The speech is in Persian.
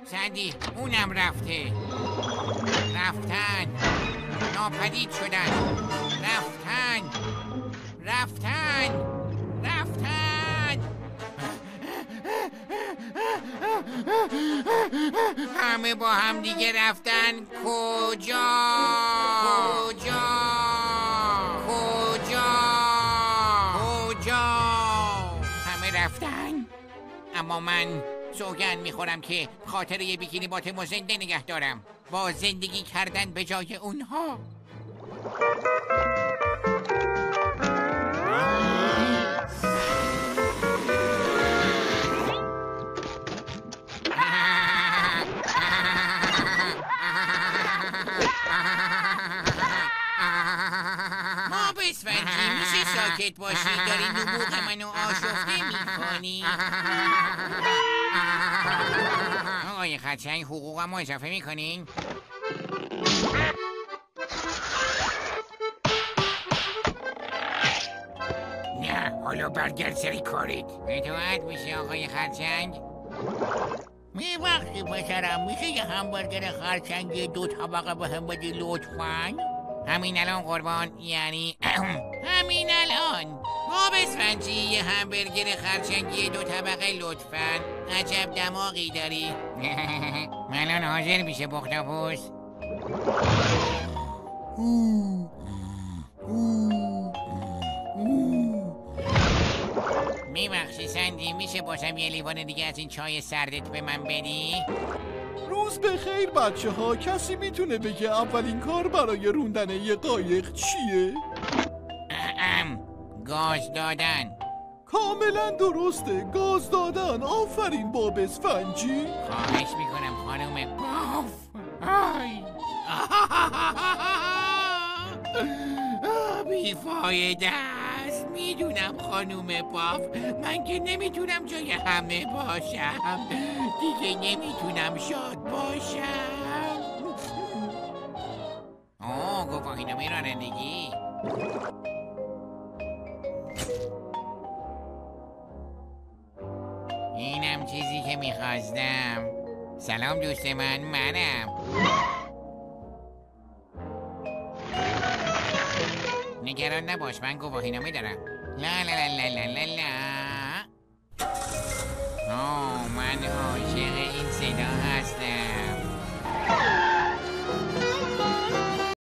سندی اونم رفته. رفتن، ناپدید شدن. رفتن. همه با هم دیگه رفتن. کجا؟ همه رفتن. اما من سوگند میخورم که خاطر یه بیکینی باتمو زنده نگه دارم، با زندگی کردن به جای اونها. اسفنجی میشه ساکت باشی؟ داری نبوغ منو آشفته میکنی. آقای خرچنگ حقوقمو اضافه میکنین؟ نه حالا برگرد سری کارت. اطاعت میشه آقای خرچنگ؟ وقتی پسرم میشه یه همبرگر خرچنگی 2 طبقه به هم بدی لطفاً؟ همین الان قربان، یعنی همین الان. آب اسفنجی یه همبرگر خرچنگی 2 طبقه لطفاً. عجب دماغی داری. الان حاضر میشه بختاپوس؟ میبخشی سندی، میشه باشم یه لیوان دیگه از این چای سردت به من بدی؟ روز بخیر بچه ها. کسی میتونه بگه اولین کار برای روندن یه قایق چیه؟ گاز دادن. کاملا درسته، گاز دادن. آفرین باب اسفنجی. خواهش میکنم خانم باف. بیفایده است. میدونم خانوم باف، من که نمیتونم جای همه باشم. دیگه نمیتونم شاد باشم. گواهینامه رانندگی. اینم چیزی که میخواستم. سلام دوست منم. نگران نباش، من گواهینامه دارم. لا لا لا لا لا لا. من عاشق این صدا هستم.